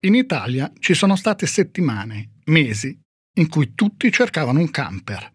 In Italia ci sono state settimane, mesi, in cui tutti cercavano un camper.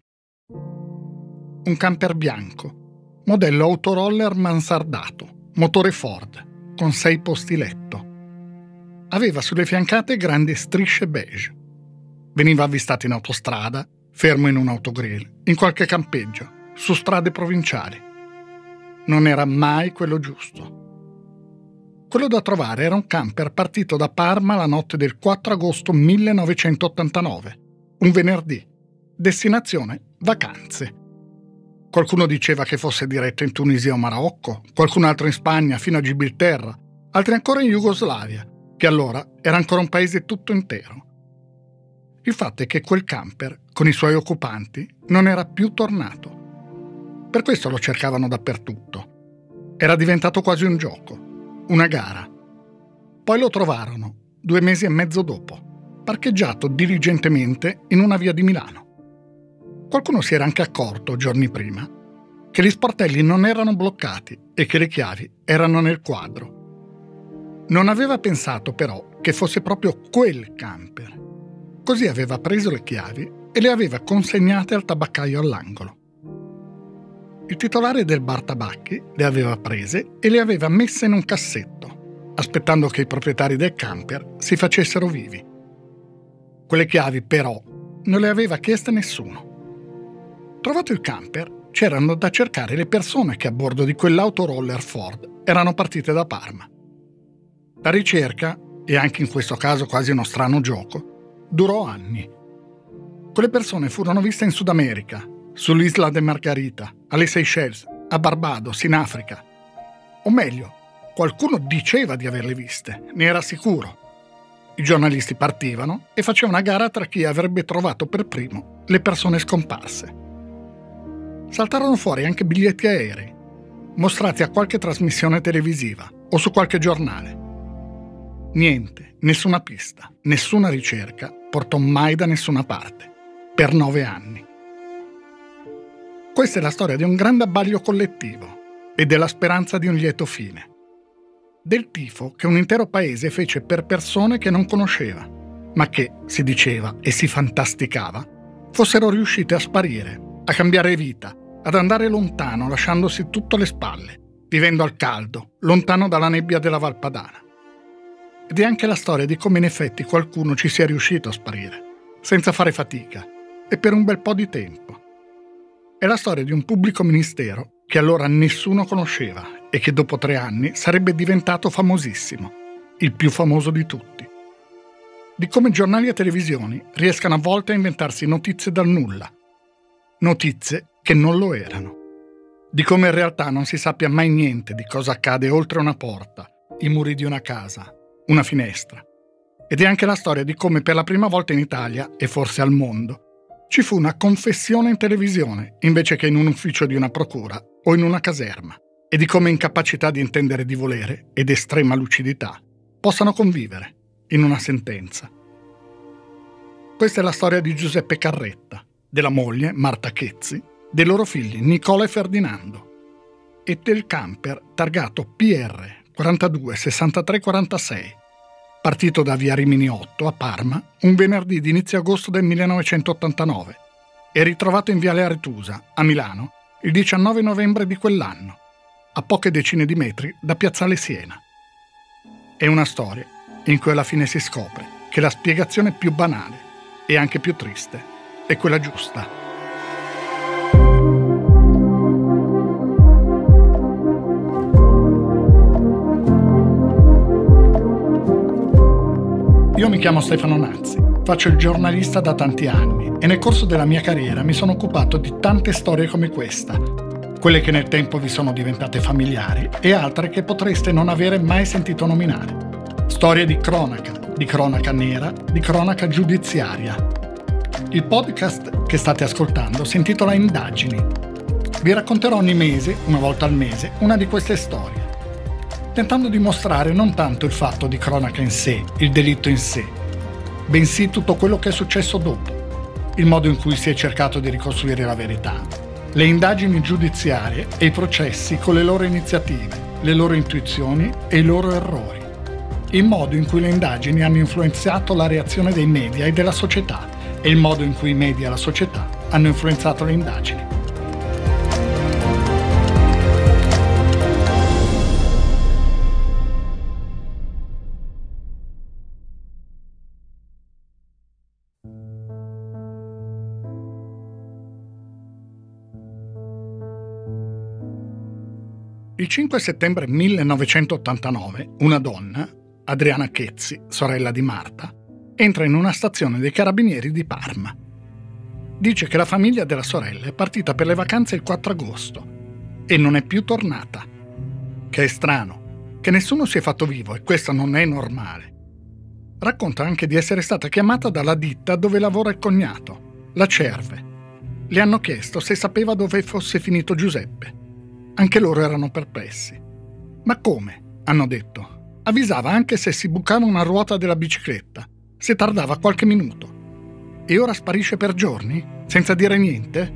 Un camper bianco, modello autoroller mansardato, motore Ford, con 6 posti letto. Aveva sulle fiancate grandi strisce beige. Veniva avvistato in autostrada, fermo in un autogrill, in qualche campeggio, su strade provinciali. Non era mai quello giusto. Quello da trovare era un camper partito da Parma la notte del 4 agosto 1989, un venerdì. Destinazione vacanze. Qualcuno diceva che fosse diretto in Tunisia o Marocco, qualcun altro in Spagna fino a Gibilterra, altri ancora in Jugoslavia, che allora era ancora un paese tutto intero. Il fatto è che quel camper, con i suoi occupanti, non era più tornato. Per questo lo cercavano dappertutto. Era diventato quasi un gioco. Una gara. Poi lo trovarono, 2 mesi e mezzo dopo, parcheggiato diligentemente in una via di Milano. Qualcuno si era anche accorto, giorni prima, che gli sportelli non erano bloccati e che le chiavi erano nel quadro. Non aveva pensato però che fosse proprio quel camper. Così aveva preso le chiavi e le aveva consegnate al tabaccaio all'angolo. Il titolare del bar tabacchi le aveva prese e le aveva messe in un cassetto, aspettando che i proprietari del camper si facessero vivi. Quelle chiavi, però, non le aveva chieste nessuno. Trovato il camper, c'erano da cercare le persone che a bordo di quell'autoroller Ford erano partite da Parma. La ricerca, e anche in questo caso quasi uno strano gioco, durò anni. Quelle persone furono viste in Sud America, sull'Isla de Margarita, alle Seychelles, a Barbados, in Africa. O meglio, qualcuno diceva di averle viste, ne era sicuro. I giornalisti partivano e facevano una gara tra chi avrebbe trovato per primo le persone scomparse. Saltarono fuori anche biglietti aerei, mostrati a qualche trasmissione televisiva o su qualche giornale. Niente, nessuna pista, nessuna ricerca portò mai da nessuna parte, per 9 anni. Questa è la storia di un grande abbaglio collettivo e della speranza di un lieto fine. Del tifo che un intero paese fece per persone che non conosceva, ma che, si diceva e si fantasticava, fossero riuscite a sparire, a cambiare vita, ad andare lontano lasciandosi tutto alle spalle, vivendo al caldo, lontano dalla nebbia della Valpadana. Ed è anche la storia di come in effetti qualcuno ci sia riuscito a sparire, senza fare fatica, e per un bel po' di tempo. È la storia di un pubblico ministero che allora nessuno conosceva e che dopo 3 anni sarebbe diventato famosissimo, il più famoso di tutti. Di come giornali e televisioni riescano a volte a inventarsi notizie dal nulla, notizie che non lo erano. Di come in realtà non si sappia mai niente di cosa accade oltre una porta, i muri di una casa, una finestra. Ed è anche la storia di come per la prima volta in Italia, e forse al mondo, ci fu una confessione in televisione invece che in un ufficio di una procura o in una caserma, e di come incapacità di intendere di volere ed estrema lucidità possano convivere in una sentenza. Questa è la storia di Giuseppe Carretta, della moglie Marta Chezzi, dei loro figli Nicola e Ferdinando e del camper targato PR 42 63 46, partito da via Rimini 8 a Parma un venerdì di inizio agosto del 1989 e ritrovato in viale Aretusa, a Milano, il 19 novembre di quell'anno, a poche decine di metri da piazzale Siena. È una storia in cui alla fine si scopre che la spiegazione più banale e anche più triste è quella giusta. Io mi chiamo Stefano Nazzi, faccio il giornalista da tanti anni e nel corso della mia carriera mi sono occupato di tante storie come questa, quelle che nel tempo vi sono diventate familiari e altre che potreste non avere mai sentito nominare. Storie di cronaca nera, di cronaca giudiziaria. Il podcast che state ascoltando si intitola Indagini. Vi racconterò ogni mese, una volta al mese, una di queste storie, tentando di mostrare non tanto il fatto di cronaca in sé, il delitto in sé, bensì tutto quello che è successo dopo, il modo in cui si è cercato di ricostruire la verità, le indagini giudiziarie e i processi con le loro iniziative, le loro intuizioni e i loro errori. il modo in cui le indagini hanno influenzato la reazione dei media e della società e il modo in cui i media e la società hanno influenzato le indagini. Il 5 settembre 1989 una donna, Adriana Chezzi, sorella di Marta, entra in una stazione dei carabinieri di Parma. Dice che la famiglia della sorella è partita per le vacanze il 4 agosto e non è più tornata. Che è strano, che nessuno si è fatto vivo e questo non è normale. Racconta anche di essere stata chiamata dalla ditta dove lavora il cognato, la Cerve. Le hanno chiesto se sapeva dove fosse finito Giuseppe. Anche loro erano perplessi. Ma come? Hanno detto. Avvisava anche se si bucava una ruota della bicicletta, se tardava qualche minuto. E ora sparisce per giorni? Senza dire niente?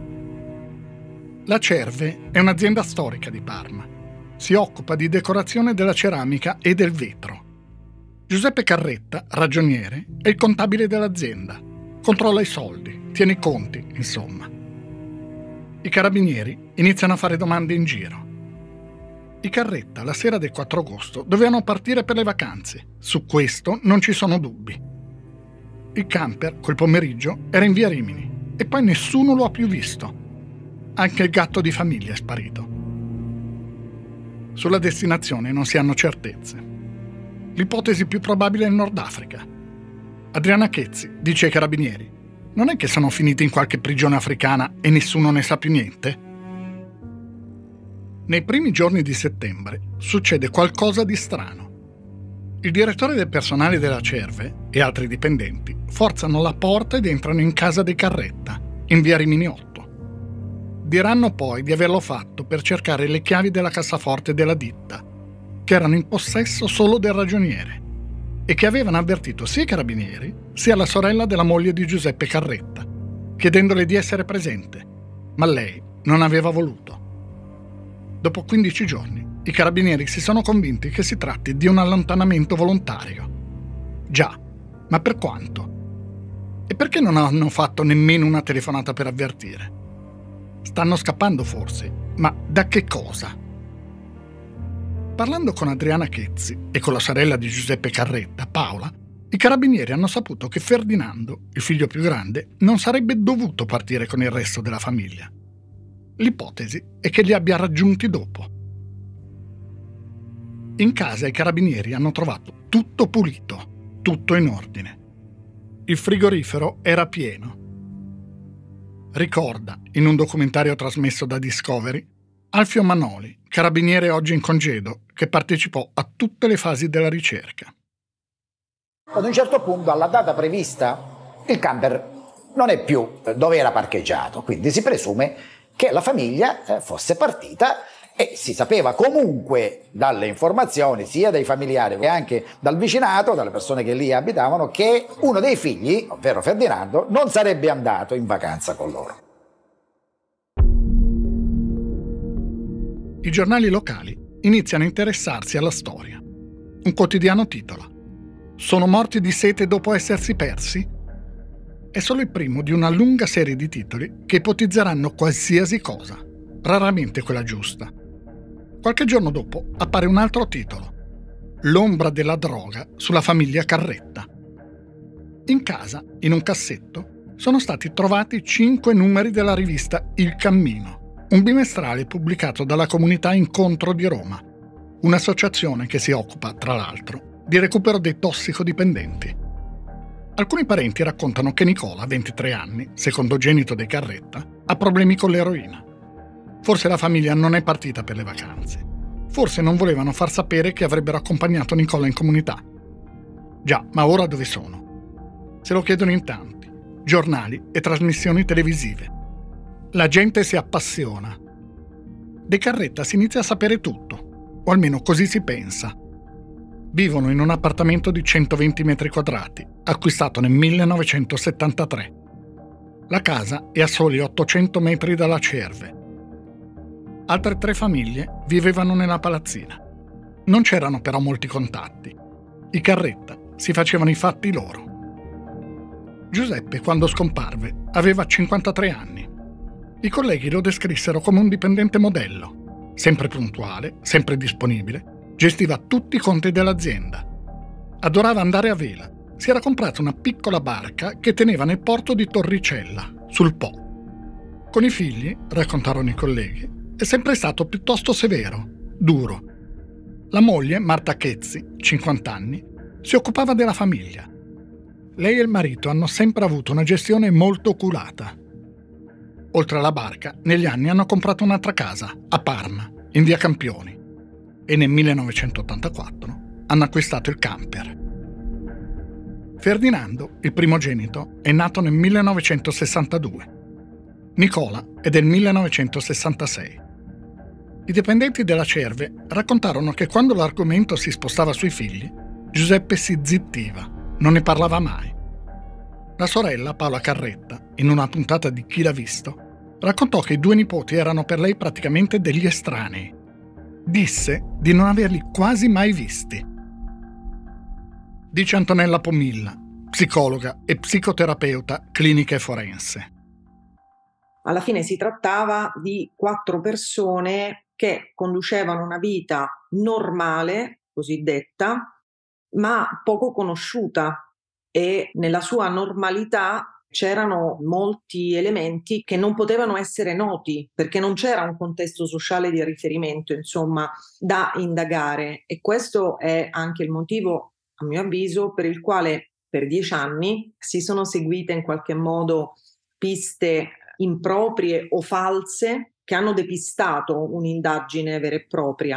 La Cerve è un'azienda storica di Parma. Si occupa di decorazione della ceramica e del vetro. Giuseppe Carretta, ragioniere, è il contabile dell'azienda. Controlla i soldi, tiene i conti, insomma. I carabinieri iniziano a fare domande in giro. I Carretta, la sera del 4 agosto, dovevano partire per le vacanze. Su questo non ci sono dubbi. Il camper, quel pomeriggio, era in via Rimini e poi nessuno lo ha più visto. Anche il gatto di famiglia è sparito. Sulla destinazione non si hanno certezze. L'ipotesi più probabile è il Nord Africa. Adriana Chezzi dice ai carabinieri: non è che sono finiti in qualche prigione africana e nessuno ne sa più niente? Nei primi giorni di settembre succede qualcosa di strano. Il direttore del personale della Cerve e altri dipendenti forzano la porta ed entrano in casa dei Carretta, in via Rimini 8. Diranno poi di averlo fatto per cercare le chiavi della cassaforte della ditta, che erano in possesso solo del ragioniere, e che avevano avvertito sia i carabinieri sia la sorella della moglie di Giuseppe Carretta, chiedendole di essere presente, ma lei non aveva voluto. Dopo 15 giorni, i carabinieri si sono convinti che si tratti di un allontanamento volontario. Già, ma per quanto? E perché non hanno fatto nemmeno una telefonata per avvertire? Stanno scappando forse, ma da che cosa? Parlando con Adriana Chezzi e con la sorella di Giuseppe Carretta, Paola, i carabinieri hanno saputo che Ferdinando, il figlio più grande, non sarebbe dovuto partire con il resto della famiglia. L'ipotesi è che li abbia raggiunti dopo. In casa i carabinieri hanno trovato tutto pulito, tutto in ordine. Il frigorifero era pieno. Ricorda, in un documentario trasmesso da Discovery, Alfio Manoli, carabiniere oggi in congedo, che partecipò a tutte le fasi della ricerca. Ad un certo punto, alla data prevista, il camper non è più dove era parcheggiato, quindi si presume che la famiglia fosse partita e si sapeva comunque dalle informazioni sia dai familiari che anche dal vicinato, dalle persone che lì abitavano, che uno dei figli, ovvero Ferdinando, non sarebbe andato in vacanza con loro. I giornali locali iniziano a interessarsi alla storia. Un quotidiano titola: "Sono morti di sete dopo essersi persi?" È solo il primo di una lunga serie di titoli che ipotizzeranno qualsiasi cosa, raramente quella giusta. Qualche giorno dopo appare un altro titolo: "L'ombra della droga sulla famiglia Carretta". In casa, in un cassetto, sono stati trovati 5 numeri della rivista Il Cammino, un bimestrale pubblicato dalla comunità Incontro di Roma, un'associazione che si occupa, tra l'altro, di recupero dei tossicodipendenti. Alcuni parenti raccontano che Nicola, 23 anni, secondogenito dei Carretta, ha problemi con l'eroina. Forse la famiglia non è partita per le vacanze. Forse non volevano far sapere che avrebbero accompagnato Nicola in comunità. Già, ma ora dove sono? Se lo chiedono in tanti, giornali e trasmissioni televisive. La gente si appassiona. De Carretta si inizia a sapere tutto, o almeno così si pensa. Vivono in un appartamento di 120 metri quadrati, acquistato nel 1973. La casa è a soli 800 metri dalla Cerve. Altre 3 famiglie vivevano nella palazzina. Non c'erano però molti contatti. I Carretta si facevano i fatti loro. Giuseppe, quando scomparve, aveva 53 anni. I colleghi lo descrissero come un dipendente modello, sempre puntuale, sempre disponibile, gestiva tutti i conti dell'azienda. Adorava andare a vela. Si era comprato una piccola barca che teneva nel porto di Torricella, sul Po. Con i figli, raccontarono i colleghi, è sempre stato piuttosto severo, duro. La moglie, Marta Chezzi, 50 anni, si occupava della famiglia. Lei e il marito hanno sempre avuto una gestione molto oculata. Oltre alla barca, negli anni hanno comprato un'altra casa, a Parma, in via Campioni, e nel 1984 hanno acquistato il camper. Ferdinando, il primogenito, è nato nel 1962. Nicola è del 1966. I dipendenti della Cerve raccontarono che quando l'argomento si spostava sui figli, Giuseppe si zittiva, non ne parlava mai. La sorella, Paola Carretta, in una puntata di Chi l'ha visto, raccontò che i due nipoti erano per lei praticamente degli estranei. Disse di non averli quasi mai visti. Dice Antonella Pomilla, psicologa e psicoterapeuta clinica e forense. Alla fine si trattava di 4 persone che conducevano una vita normale, cosiddetta, ma poco conosciuta, e nella sua normalità c'erano molti elementi che non potevano essere noti perché non c'era un contesto sociale di riferimento, insomma, da indagare, e questo è anche il motivo, a mio avviso, per il quale per 10 anni si sono seguite in qualche modo piste improprie o false che hanno depistato un'indagine vera e propria.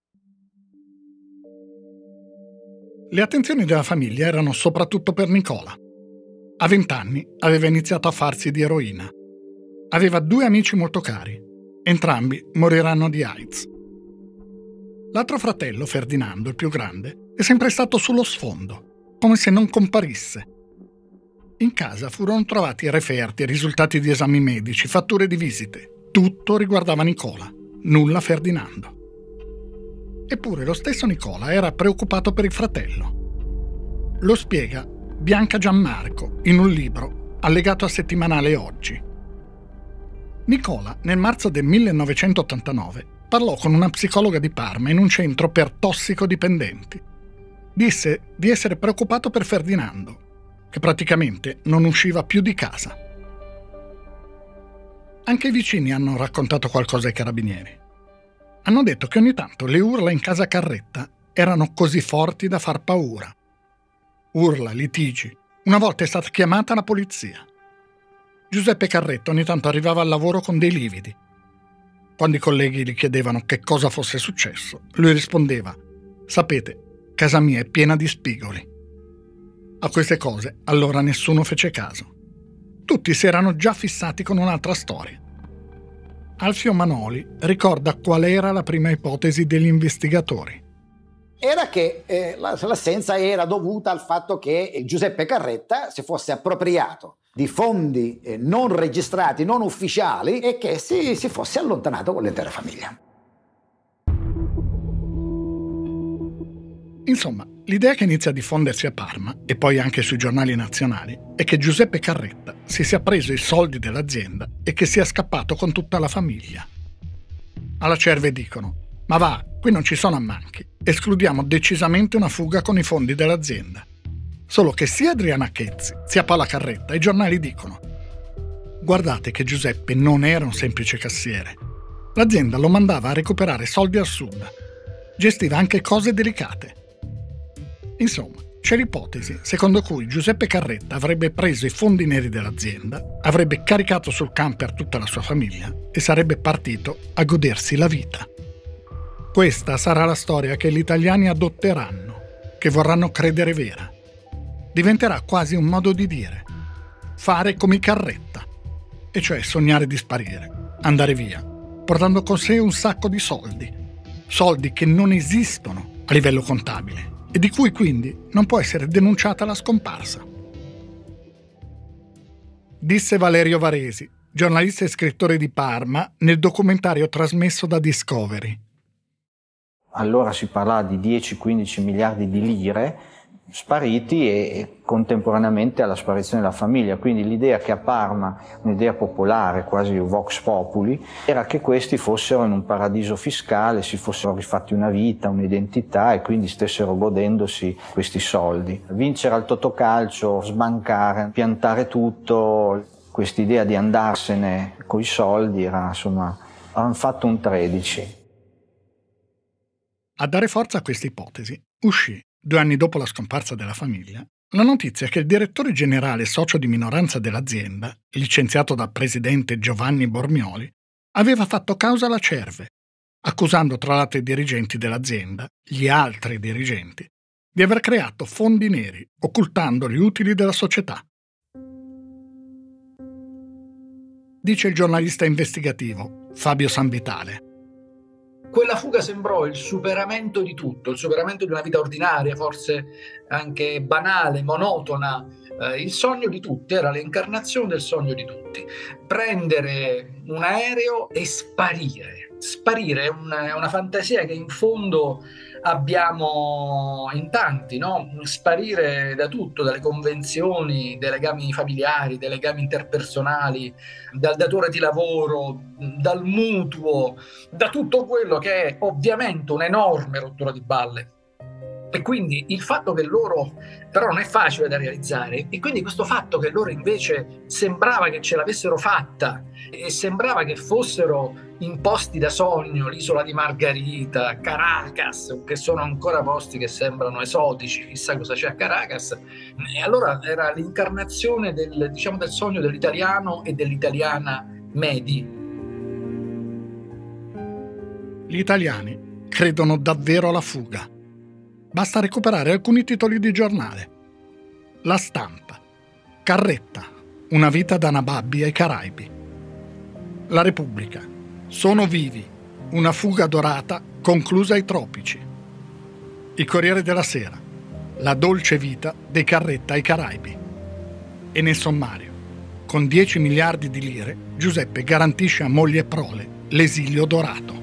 Le attenzioni della famiglia erano soprattutto per Nicola. A 20 anni aveva iniziato a farsi di eroina. Aveva 2 amici molto cari. Entrambi moriranno di AIDS. L'altro fratello, Ferdinando, il più grande, è sempre stato sullo sfondo, come se non comparisse. In casa furono trovati referti, risultati di esami medici, fatture di visite. Tutto riguardava Nicola, nulla Ferdinando. Eppure lo stesso Nicola era preoccupato per il fratello. Lo spiega Bianca Gianmarco in un libro allegato al settimanale Oggi. Nicola, nel marzo del 1989, parlò con una psicologa di Parma in un centro per tossicodipendenti. Disse di essere preoccupato per Ferdinando, che praticamente non usciva più di casa. Anche i vicini hanno raccontato qualcosa ai carabinieri. Hanno detto che ogni tanto le urla in casa Carretta erano così forti da far paura. Urla, litigi. Una volta è stata chiamata la polizia. Giuseppe Carretta ogni tanto arrivava al lavoro con dei lividi. Quando i colleghi gli chiedevano che cosa fosse successo, lui rispondeva: «Sapete, casa mia è piena di spigoli». A queste cose allora nessuno fece caso. Tutti si erano già fissati con un'altra storia. Alfio Manoli ricorda qual era la prima ipotesi degli investigatori. Era che l'assenza era dovuta al fatto che Giuseppe Carretta si fosse appropriato di fondi non registrati, non ufficiali, e che si fosse allontanato con l'intera famiglia. Insomma, l'idea che inizia a diffondersi a Parma, e poi anche sui giornali nazionali, è che Giuseppe Carretta si sia preso i soldi dell'azienda e che sia scappato con tutta la famiglia. Alla Cerve dicono: «Ma va, qui non ci sono ammanchi, escludiamo decisamente una fuga con i fondi dell'azienda». Solo che sia Adriana Chezzi, sia Paola Carretta, i giornali dicono: «Guardate che Giuseppe non era un semplice cassiere. L'azienda lo mandava a recuperare soldi al sud. Gestiva anche cose delicate». Insomma, c'è l'ipotesi secondo cui Giuseppe Carretta avrebbe preso i fondi neri dell'azienda, avrebbe caricato sul camper tutta la sua famiglia e sarebbe partito a godersi la vita. Questa sarà la storia che gli italiani adotteranno, che vorranno credere vera. Diventerà quasi un modo di dire: fare come i Carretta, e cioè sognare di sparire, andare via, portando con sé un sacco di soldi che non esistono a livello contabile e di cui quindi non può essere denunciata la scomparsa. Disse Valerio Varesi, giornalista e scrittore di Parma, nel documentario trasmesso da Discovery. Allora si parlava di 10-15 miliardi di lire spariti e contemporaneamente alla sparizione della famiglia. Quindi l'idea che a Parma, un'idea popolare, quasi vox populi, era che questi fossero in un paradiso fiscale, si fossero rifatti una vita, un'identità e quindi stessero godendosi questi soldi. Vincere al Totocalcio, sbancare, piantare tutto, quest'idea di andarsene coi soldi era, insomma, hanno fatto un 13. A dare forza a questa ipotesi uscì, 2 anni dopo la scomparsa della famiglia, la notizia che il direttore generale socio di minoranza dell'azienda, licenziato dal presidente Giovanni Bormioli, aveva fatto causa alla Cerve, accusando tra l'altro i dirigenti dell'azienda, gli altri dirigenti, di aver creato fondi neri, occultando gli utili della società. Dice il giornalista investigativo Fabio Sanvitale. Quella fuga sembrò il superamento di tutto, il superamento di una vita ordinaria, forse anche banale, monotona. Il sogno di tutti, era l'incarnazione del sogno di tutti. Prendere un aereo e sparire. Sparire è una fantasia che in fondo abbiamo in tanti, no? Sparire da tutto, dalle convenzioni, dai legami familiari, dai legami interpersonali, dal datore di lavoro, dal mutuo, da tutto quello che è ovviamente un'enorme rottura di balle. E quindi il fatto che loro, però non è facile da realizzare, e quindi questo fatto che loro invece sembrava che ce l'avessero fatta e sembrava che fossero in posti da sogno, l'isola di Margarita, Caracas, che sono ancora posti che sembrano esotici, chissà cosa c'è a Caracas, e allora era l'incarnazione del sogno dell'italiano e dell'italiana medi. Gli italiani credono davvero alla fuga. Basta recuperare alcuni titoli di giornale. La Stampa, Carretta, una vita da nababbi ai Caraibi. La Repubblica, sono vivi, una fuga dorata conclusa ai tropici. Il Corriere della Sera, la dolce vita dei Carretta ai Caraibi. E nel sommario, con 10 miliardi di lire, Giuseppe garantisce a moglie e prole l'esilio dorato.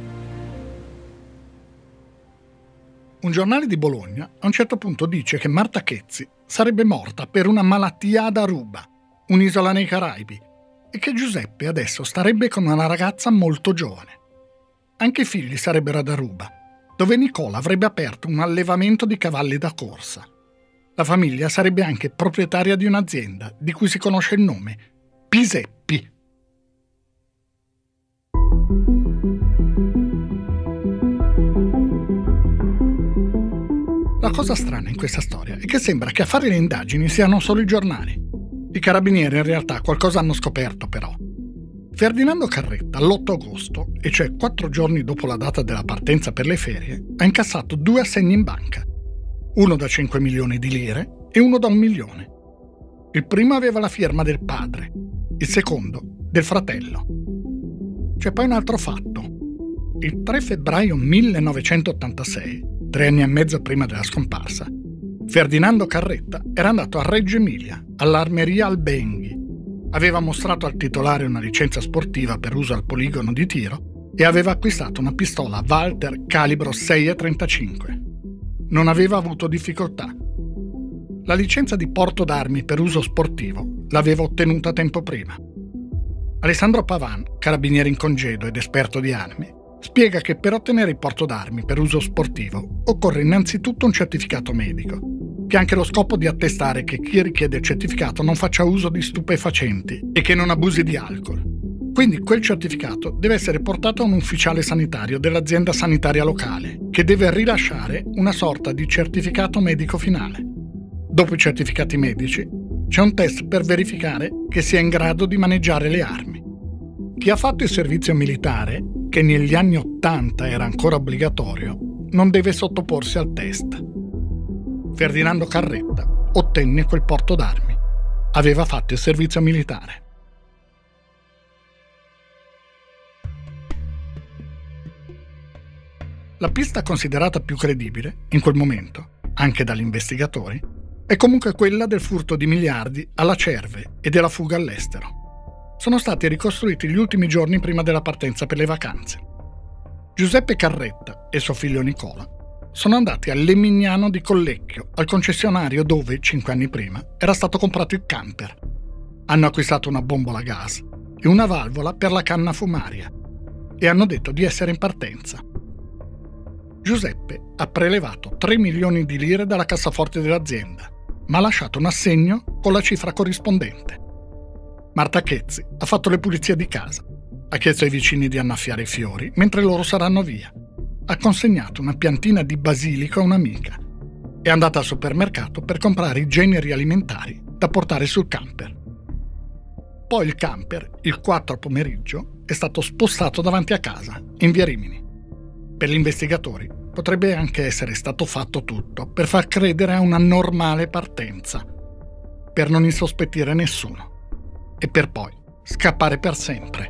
Un giornale di Bologna a un certo punto dice che Marta Chezzi sarebbe morta per una malattia ad Aruba, un'isola nei Caraibi, e che Giuseppe adesso starebbe con una ragazza molto giovane. Anche i figli sarebbero ad Aruba, dove Nicola avrebbe aperto un allevamento di cavalli da corsa. La famiglia sarebbe anche proprietaria di un'azienda di cui si conosce il nome, Piseppi. La cosa strana in questa storia è che sembra che a fare le indagini siano solo i giornali. I carabinieri in realtà qualcosa hanno scoperto però. Ferdinando Carretta all'8 agosto, e cioè 4 giorni dopo la data della partenza per le ferie, ha incassato 2 assegni in banca. Uno da 5 milioni di lire e uno da 1 milione. Il primo aveva la firma del padre, il secondo del fratello. C'è poi un altro fatto. Il 3 febbraio 1986, 3 anni e mezzo prima della scomparsa, Ferdinando Carretta era andato a Reggio Emilia, all'Armeria Albenghi. Aveva mostrato al titolare una licenza sportiva per uso al poligono di tiro e aveva acquistato una pistola Walther calibro 6,35. Non aveva avuto difficoltà. La licenza di porto d'armi per uso sportivo l'aveva ottenuta tempo prima. Alessandro Pavan, carabiniere in congedo ed esperto di armi, spiega che per ottenere il porto d'armi per uso sportivo occorre innanzitutto un certificato medico, che ha anche lo scopo di attestare che chi richiede il certificato non faccia uso di stupefacenti e che non abusi di alcol. Quindi quel certificato deve essere portato a un ufficiale sanitario dell'azienda sanitaria locale, che deve rilasciare una sorta di certificato medico finale. Dopo i certificati medici, c'è un test per verificare che sia in grado di maneggiare le armi. Chi ha fatto il servizio militare, che negli anni '80 era ancora obbligatorio, non deve sottoporsi al test. Ferdinando Carretta ottenne quel porto d'armi. Aveva fatto il servizio militare. La pista considerata più credibile, in quel momento, anche dagli investigatori, è comunque quella del furto di miliardi alla Cerve e della fuga all'estero. Sono stati ricostruiti gli ultimi giorni prima della partenza per le vacanze. Giuseppe Carretta e suo figlio Nicola sono andati a Lemignano di Collecchio, al concessionario dove, 5 anni prima, era stato comprato il camper. Hanno acquistato una bombola a gas e una valvola per la canna fumaria e hanno detto di essere in partenza. Giuseppe ha prelevato 3 milioni di lire dalla cassaforte dell'azienda, ma ha lasciato un assegno con la cifra corrispondente. Marta Chezzi ha fatto le pulizie di casa, ha chiesto ai vicini di annaffiare i fiori mentre loro saranno via, ha consegnato una piantina di basilico a un'amica, è andata al supermercato per comprare i generi alimentari da portare sul camper. Poi il camper, il 4 pomeriggio, è stato spostato davanti a casa, in via Rimini. Per gli investigatori potrebbe anche essere stato fatto tutto per far credere a una normale partenza, per non insospettire nessuno e per poi scappare per sempre.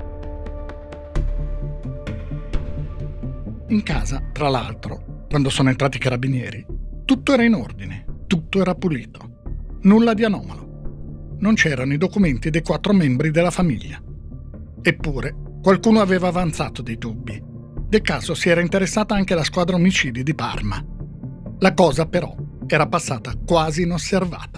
In casa, tra l'altro, quando sono entrati i carabinieri, tutto era in ordine, tutto era pulito, nulla di anomalo. Non c'erano i documenti dei 4 membri della famiglia. Eppure, qualcuno aveva avanzato dei dubbi. Del caso si era interessata anche la squadra omicidi di Parma. La cosa, però, era passata quasi inosservata.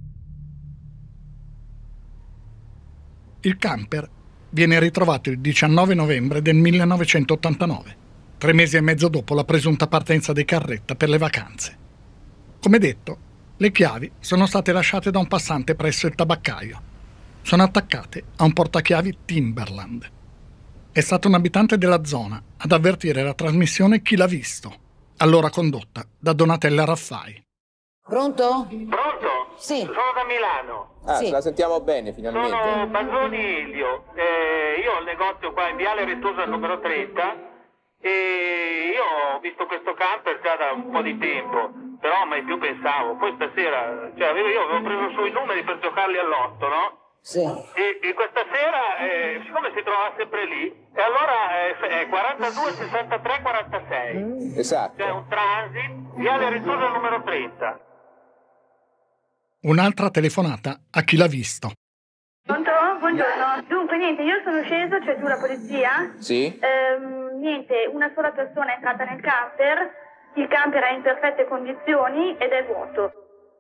Il camper viene ritrovato il 19 novembre del 1989, 3 mesi e mezzo dopo la presunta partenza dei Carretta per le vacanze. Come detto, le chiavi sono state lasciate da un passante presso il tabaccaio. Sono attaccate a un portachiavi Timberland. È stato un abitante della zona ad avvertire la trasmissione Chi l'ha visto, allora condotta da Donatella Raffai. Pronto? Pronto? Sì. Sono da Milano. Sì. La sentiamo bene finalmente. Sono Bazzoni Ilio. Io ho il negozio qua in Viale Rettosa numero 30 e io ho visto questo camper già da un po' di tempo, però mai più pensavo. Poi stasera, io avevo preso su i numeri per giocarli all'otto, no? Sì. E questa sera, siccome si trova sempre lì, e allora è 42 63 46. Esatto. C'è un transit, Viale Rettosa numero 30. Un'altra telefonata a Chi l'ha visto. Pronto? Buongiorno. Dunque, niente, io sono sceso, cioè tu la polizia. Sì? Niente, una sola persona è entrata nel camper, il camper è in perfette condizioni ed è vuoto.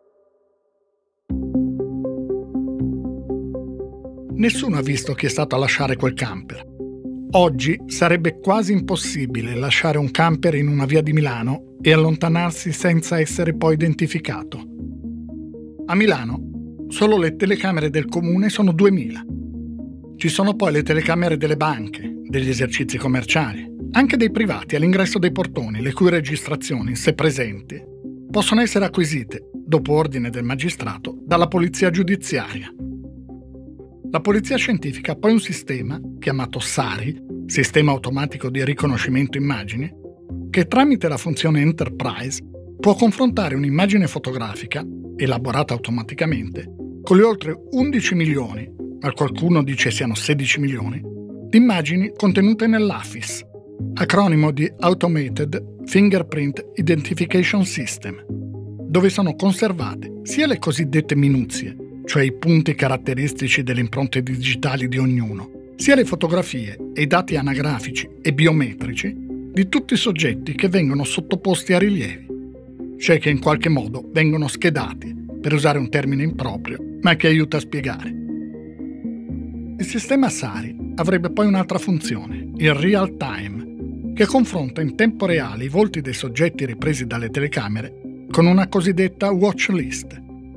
Nessuno ha visto chi è stato a lasciare quel camper. Oggi sarebbe quasi impossibile lasciare un camper in una via di Milano e allontanarsi senza essere poi identificato. A Milano solo le telecamere del comune sono 2000. Ci sono poi le telecamere delle banche, degli esercizi commerciali, anche dei privati all'ingresso dei portoni, le cui registrazioni, se presenti, possono essere acquisite, dopo ordine del magistrato, dalla polizia giudiziaria. La polizia scientifica ha poi un sistema, chiamato SARI, Sistema Automatico di Riconoscimento Immagini, che tramite la funzione Enterprise può confrontare un'immagine fotografica, elaborata automaticamente, con le oltre 11 milioni, ma qualcuno dice siano 16 milioni, di immagini contenute nell'AFIS, acronimo di Automated Fingerprint Identification System, dove sono conservate sia le cosiddette minuzie, cioè i punti caratteristici delle impronte digitali di ognuno, sia le fotografie e i dati anagrafici e biometrici di tutti i soggetti che vengono sottoposti a rilievi, cioè che in qualche modo vengono schedati, per usare un termine improprio, ma che aiuta a spiegare. Il sistema SARI avrebbe poi un'altra funzione, il real time, che confronta in tempo reale i volti dei soggetti ripresi dalle telecamere con una cosiddetta watch list.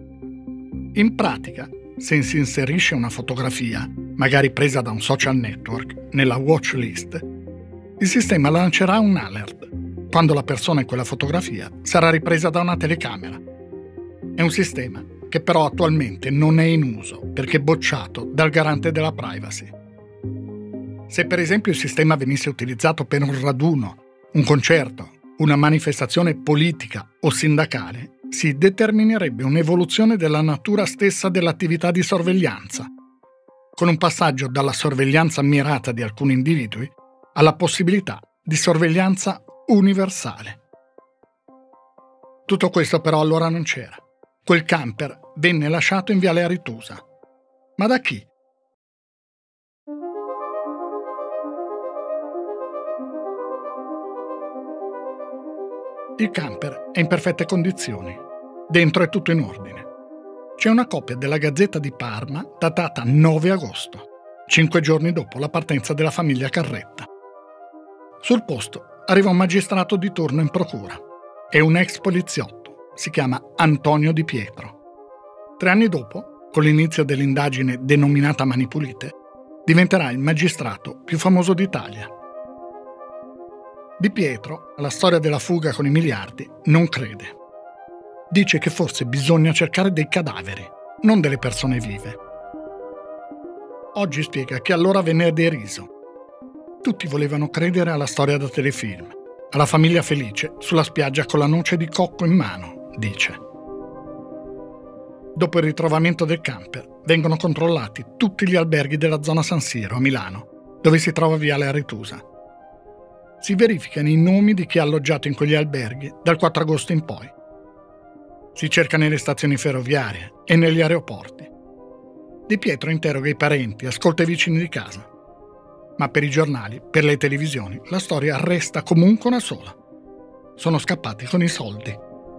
In pratica, se si inserisce una fotografia, magari presa da un social network, nella watch list, il sistema lancerà un alert quando la persona in quella fotografia sarà ripresa da una telecamera. È un sistema che però attualmente non è in uso perché bocciato dal garante della privacy. Se per esempio il sistema venisse utilizzato per un raduno, un concerto, una manifestazione politica o sindacale, si determinerebbe un'evoluzione della natura stessa dell'attività di sorveglianza, con un passaggio dalla sorveglianza mirata di alcuni individui alla possibilità di sorveglianza universale. Tutto questo però allora non c'era. Quel camper venne lasciato in Viale Aritusa. Ma da chi? Il camper è in perfette condizioni. Dentro è tutto in ordine. C'è una copia della Gazzetta di Parma datata 9 agosto, 5 giorni dopo la partenza della famiglia Carretta. Sul posto arriva un magistrato di turno in procura. È un ex poliziotto, si chiama Antonio Di Pietro. 3 anni dopo, con l'inizio dell'indagine denominata Mani Pulite, diventerà il magistrato più famoso d'Italia. Di Pietro, alla storia della fuga con i miliardi, non crede. Dice che forse bisogna cercare dei cadaveri, non delle persone vive. Oggi spiega che allora venne deriso. Tutti volevano credere alla storia da telefilm, alla famiglia felice sulla spiaggia con la noce di cocco in mano, dice. Dopo il ritrovamento del camper, vengono controllati tutti gli alberghi della zona San Siro, a Milano, dove si trova Viale Aretusa. Si verificano i nomi di chi ha alloggiato in quegli alberghi dal 4 agosto in poi. Si cerca nelle stazioni ferroviarie e negli aeroporti. Di Pietro interroga i parenti, ascolta i vicini di casa. Ma per i giornali, per le televisioni, la storia resta comunque una sola. Sono scappati con i soldi.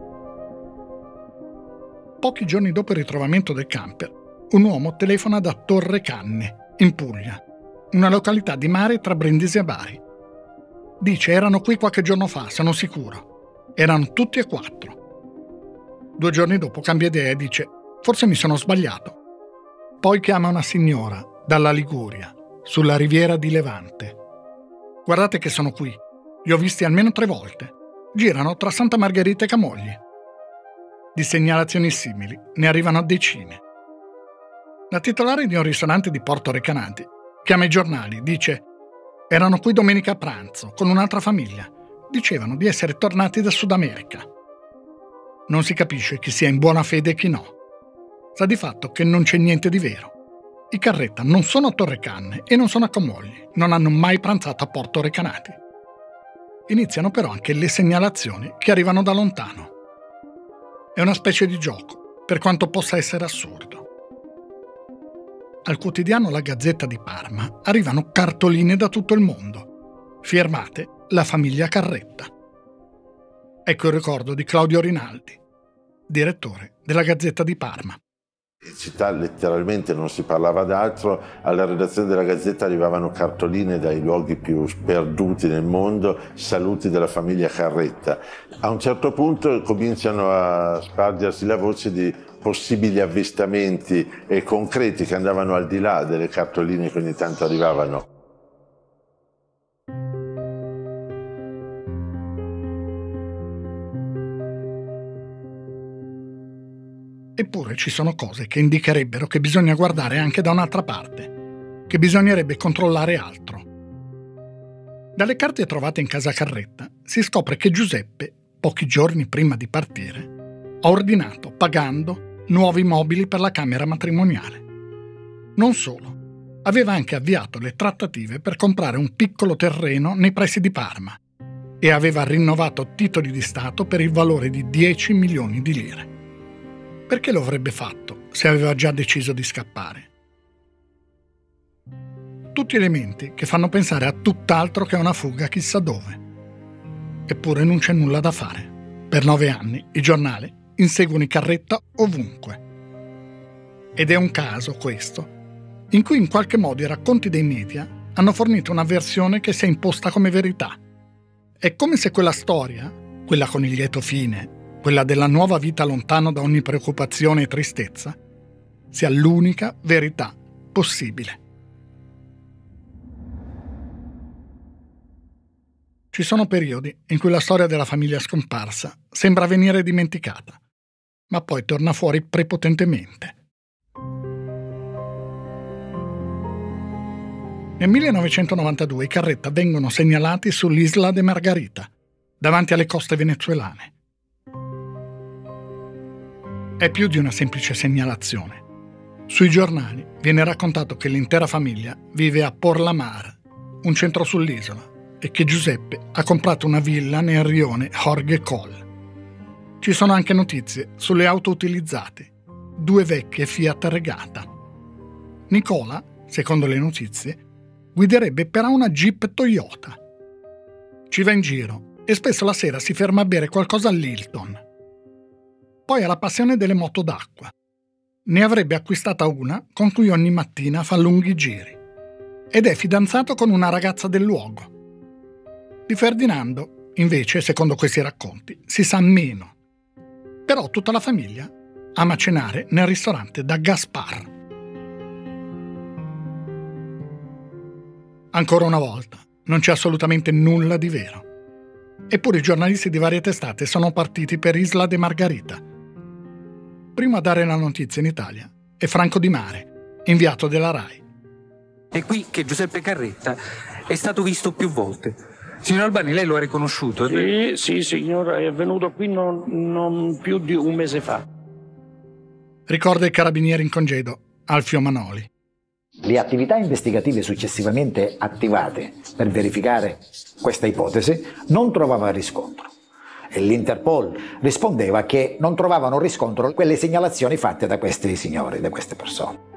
Pochi giorni dopo il ritrovamento del camper, un uomo telefona da Torre Canne, in Puglia, una località di mare tra Brindisi e Bari. Dice: erano qui qualche giorno fa, sono sicuro. Erano tutti e 4. 2 giorni dopo cambia idea e dice: forse mi sono sbagliato. Poi chiama una signora dalla Liguria, sulla riviera di Levante. Guardate che sono qui, li ho visti almeno 3 volte. Girano tra Santa Margherita e Camogli. Di segnalazioni simili ne arrivano a decine. La titolare di un ristorante di Porto Recanati chiama i giornali, dice: erano qui domenica a pranzo con un'altra famiglia. Dicevano di essere tornati da Sud America. Non si capisce chi sia in buona fede e chi no. Sta di fatto che non c'è niente di vero. I Carretta non sono a Torrecanne e non sono a Camogli, non hanno mai pranzato a Porto Recanati. Iniziano però anche le segnalazioni che arrivano da lontano. È una specie di gioco, per quanto possa essere assurdo. Al quotidiano La Gazzetta di Parma arrivano cartoline da tutto il mondo, firmate La famiglia Carretta. Ecco il ricordo di Claudio Rinaldi, direttore della Gazzetta di Parma. In città letteralmente non si parlava d'altro, alla redazione della Gazzetta arrivavano cartoline dai luoghi più sperduti nel mondo, saluti della famiglia Carretta. A un certo punto cominciano a spargersi la voce di possibili avvistamenti e concreti che andavano al di là delle cartoline che ogni tanto arrivavano. Eppure ci sono cose che indicherebbero che bisogna guardare anche da un'altra parte, che bisognerebbe controllare altro. Dalle carte trovate in casa Carretta si scopre che Giuseppe, pochi giorni prima di partire, ha ordinato, pagando, nuovi mobili per la camera matrimoniale. Non solo, aveva anche avviato le trattative per comprare un piccolo terreno nei pressi di Parma e aveva rinnovato titoli di Stato per il valore di 10 milioni di lire. Perché lo avrebbe fatto se aveva già deciso di scappare? Tutti elementi che fanno pensare a tutt'altro che a una fuga chissà dove. Eppure non c'è nulla da fare. Per 9 anni i giornali inseguono i Carretta ovunque. Ed è un caso, questo, in cui in qualche modo i racconti dei media hanno fornito una versione che si è imposta come verità. È come se quella storia, quella con il lieto fine, quella della nuova vita lontano da ogni preoccupazione e tristezza, sia l'unica verità possibile. Ci sono periodi in cui la storia della famiglia scomparsa sembra venire dimenticata, ma poi torna fuori prepotentemente. Nel 1992 i Carretta vengono segnalati sull'Isla de Margarita, davanti alle coste venezuelane. È più di una semplice segnalazione. Sui giornali viene raccontato che l'intera famiglia vive a Porlamar, un centro sull'isola, e che Giuseppe ha comprato una villa nel rione Jorge Coll. Ci sono anche notizie sulle auto utilizzate, 2 vecchie Fiat Regata. Nicola, secondo le notizie, guiderebbe però una Jeep Toyota. Ci va in giro e spesso la sera si ferma a bere qualcosa all'Hilton. Poi ha la passione delle moto d'acqua. Ne avrebbe acquistata una con cui ogni mattina fa lunghi giri. Ed è fidanzato con una ragazza del luogo. Di Ferdinando, invece, secondo questi racconti, si sa meno. Però tutta la famiglia ama cenare nel ristorante da Gaspar. Ancora una volta, non c'è assolutamente nulla di vero. Eppure i giornalisti di varie testate sono partiti per Isla de Margarita. Primo a dare la notizia in Italia è Franco Di Mare, inviato della RAI. È qui che Giuseppe Carretta è stato visto più volte. Signor Albani, lei lo ha riconosciuto? Sì, signora, è venuto qui non più di un mese fa. Ricorda il carabiniere in congedo, Alfio Manoli. Le attività investigative successivamente attivate per verificare questa ipotesi non trovavano riscontro. E l'Interpol rispondeva che non trovavano riscontro quelle segnalazioni fatte da questi signori, da queste persone.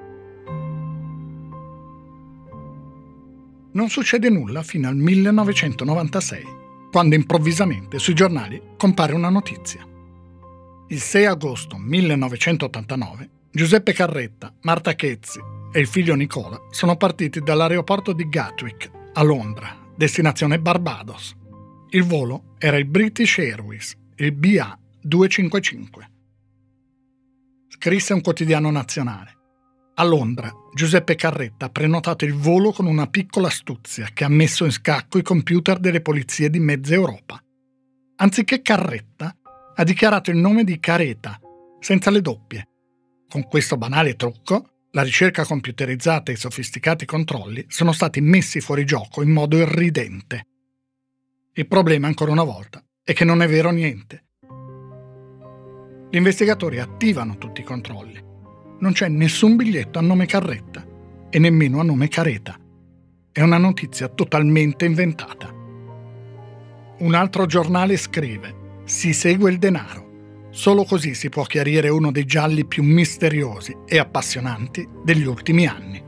Non succede nulla fino al 1996, quando improvvisamente sui giornali compare una notizia. Il 6 agosto 1989, Giuseppe Carretta, Marta Chezzi e il figlio Nicola sono partiti dall'aeroporto di Gatwick, a Londra, destinazione Barbados. Il volo era il British Airways, il BA255. Scrisse un quotidiano nazionale. A Londra, Giuseppe Carretta ha prenotato il volo con una piccola astuzia che ha messo in scacco i computer delle polizie di mezza Europa. Anziché Carretta, ha dichiarato il nome di Careta, senza le doppie. Con questo banale trucco, la ricerca computerizzata e i sofisticati controlli sono stati messi fuori gioco in modo irridente. Il problema, ancora una volta, è che non è vero niente. Gli investigatori attivano tutti i controlli. Non c'è nessun biglietto a nome Carretta e nemmeno a nome Careta. È una notizia totalmente inventata. Un altro giornale scrive: si segue il denaro. Solo così si può chiarire uno dei gialli più misteriosi e appassionanti degli ultimi anni.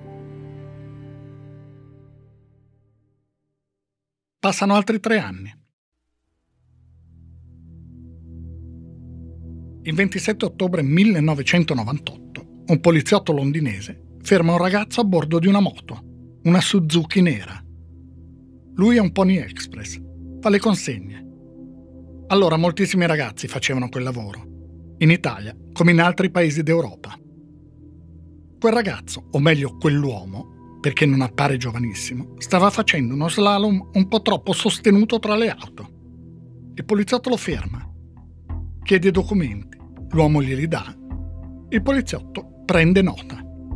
Passano altri 3 anni. Il 27 ottobre 1998 un poliziotto londinese ferma un ragazzo a bordo di una moto, una Suzuki nera. Lui è un Pony Express, fa le consegne. Allora moltissimi ragazzi facevano quel lavoro, in Italia come in altri paesi d'Europa. Quel ragazzo, o meglio quell'uomo, perché non appare giovanissimo, stava facendo uno slalom un po' troppo sostenuto tra le auto. Il poliziotto lo ferma, chiede i documenti, l'uomo glieli dà, il poliziotto prende nota.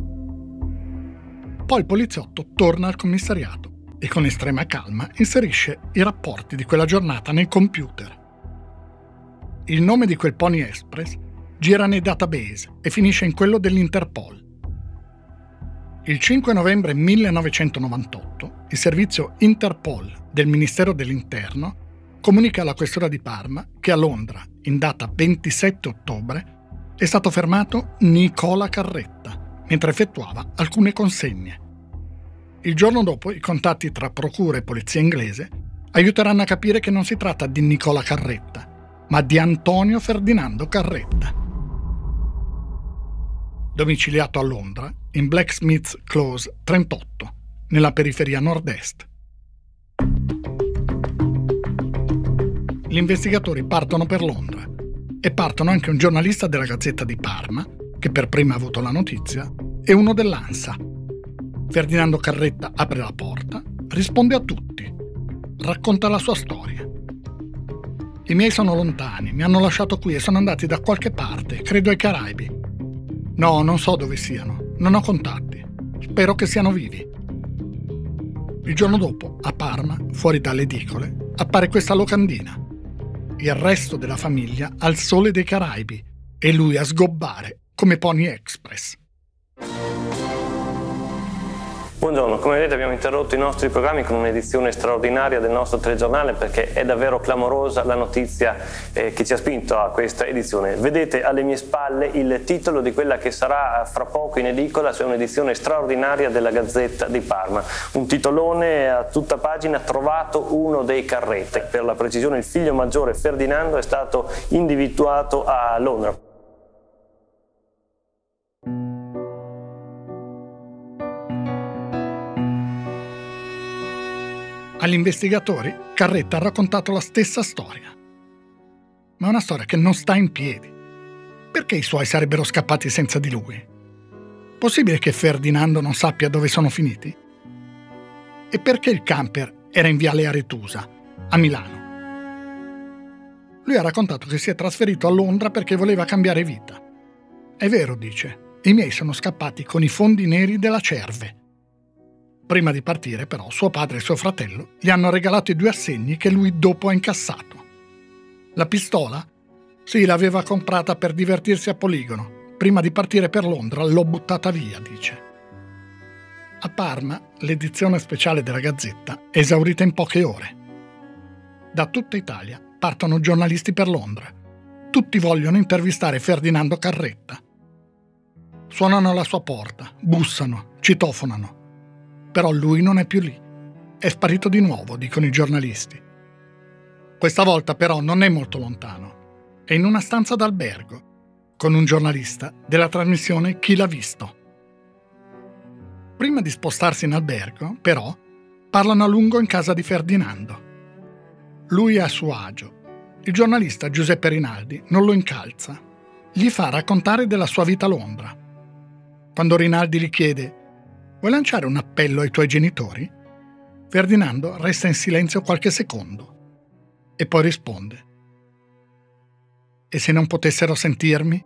Poi il poliziotto torna al commissariato e con estrema calma inserisce i rapporti di quella giornata nel computer. Il nome di quel Pony Express gira nei database e finisce in quello dell'Interpol. Il 5 novembre 1998 il servizio Interpol del Ministero dell'Interno comunica alla questura di Parma che a Londra, in data 27 ottobre, è stato fermato Nicola Carretta mentre effettuava alcune consegne. Il giorno dopo i contatti tra procura e polizia inglese aiuteranno a capire che non si tratta di Nicola Carretta, ma di Antonio Ferdinando Carretta. Domiciliato a Londra, in Blacksmith's Close 38, nella periferia nord-est. Gli investigatori partono per Londra e partono anche un giornalista della Gazzetta di Parma, che per prima ha avuto la notizia, e uno dell'ANSA. Ferdinando Carretta apre la porta, risponde a tutti, racconta la sua storia. I miei sono lontani, mi hanno lasciato qui e sono andati da qualche parte, credo ai Caraibi. No, non so dove siano, non ho contatti, spero che siano vivi. Il giorno dopo, a Parma, fuori dalle edicole, appare questa locandina. Il resto della famiglia al sole dei Caraibi e lui a sgobbare come Pony Express. Buongiorno, come vedete abbiamo interrotto i nostri programmi con un'edizione straordinaria del nostro telegiornale perché è davvero clamorosa la notizia che ci ha spinto a questa edizione. Vedete alle mie spalle il titolo di quella che sarà fra poco in edicola, cioè un'edizione straordinaria della Gazzetta di Parma. Un titolone a tutta pagina, trovato uno dei Carretta. Per la precisione il figlio maggiore Ferdinando è stato individuato a Londra. Agli investigatori Carretta ha raccontato la stessa storia. Ma è una storia che non sta in piedi. Perché i suoi sarebbero scappati senza di lui? Possibile che Ferdinando non sappia dove sono finiti? E perché il camper era in Viale Aretusa, a Milano? Lui ha raccontato che si è trasferito a Londra perché voleva cambiare vita. È vero, dice, i miei sono scappati con i fondi neri della Cerve. Prima di partire, però, suo padre e suo fratello gli hanno regalato i 2 assegni che lui dopo ha incassato. La pistola? Sì, l'aveva comprata per divertirsi a poligono. Prima di partire per Londra l'ho buttata via, dice. A Parma, l'edizione speciale della Gazzetta è esaurita in poche ore. Da tutta Italia partono giornalisti per Londra. Tutti vogliono intervistare Ferdinando Carretta. Suonano alla sua porta, bussano, citofonano. Però lui non è più lì. È sparito di nuovo, dicono i giornalisti. Questa volta però non è molto lontano. È in una stanza d'albergo, con un giornalista della trasmissione Chi l'ha visto. Prima di spostarsi in albergo, però, parlano a lungo in casa di Ferdinando. Lui è a suo agio. Il giornalista Giuseppe Rinaldi non lo incalza. Gli fa raccontare della sua vita a Londra. Quando Rinaldi gli chiede «Vuoi lanciare un appello ai tuoi genitori?» Ferdinando resta in silenzio qualche secondo e poi risponde «E se non potessero sentirmi?»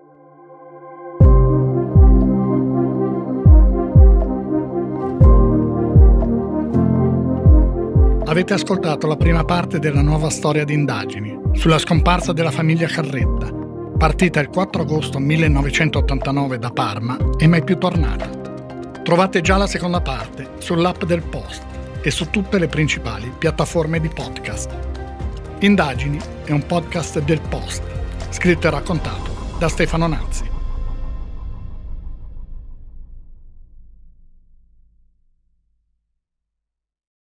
Avete ascoltato la prima parte della nuova storia di indagini sulla scomparsa della famiglia Carretta, partita il 4 agosto 1989 da Parma e mai più tornata. Trovate già la seconda parte sull'app del Post e su tutte le principali piattaforme di podcast. Indagini è un podcast del Post, scritto e raccontato da Stefano Nazzi.